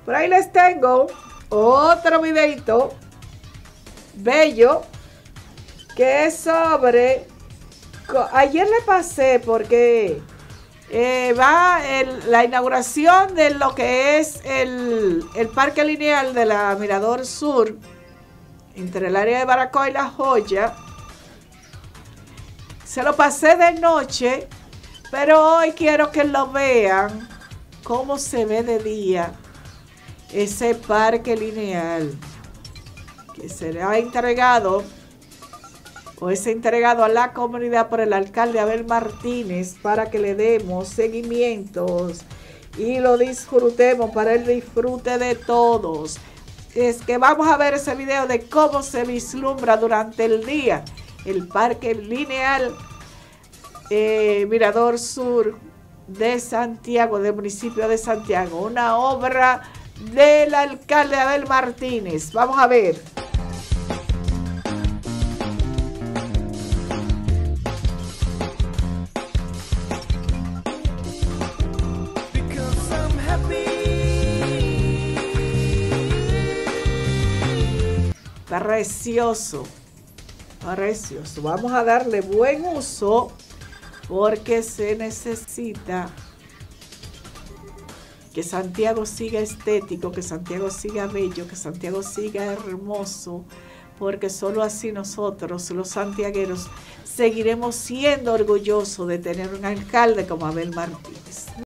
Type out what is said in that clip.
Por ahí les tengo otro videito bello que es sobre... Ayer le pasé porque va la inauguración de lo que es el parque lineal de la Mirador Sur, entre el área de Baracoa y La Joya. Se lo pasé de noche, pero hoy quiero que lo vean cómo se ve de día ese parque lineal que será entregado o es entregado a la comunidad por el alcalde Abel Martínez para que le demos seguimientos y lo disfrutemos para el disfrute de todos. Es que vamos a ver ese video de cómo se vislumbra durante el día el parque lineal Mirador Sur de Santiago, del municipio de Santiago, una obra del alcalde Abel Martínez. Vamos a ver. Precioso, precioso. Vamos a darle buen uso porque se necesita que Santiago siga estético, que Santiago siga bello, que Santiago siga hermoso, porque solo así nosotros, los santiagueros, seguiremos siendo orgullosos de tener un alcalde como Abel Martínez.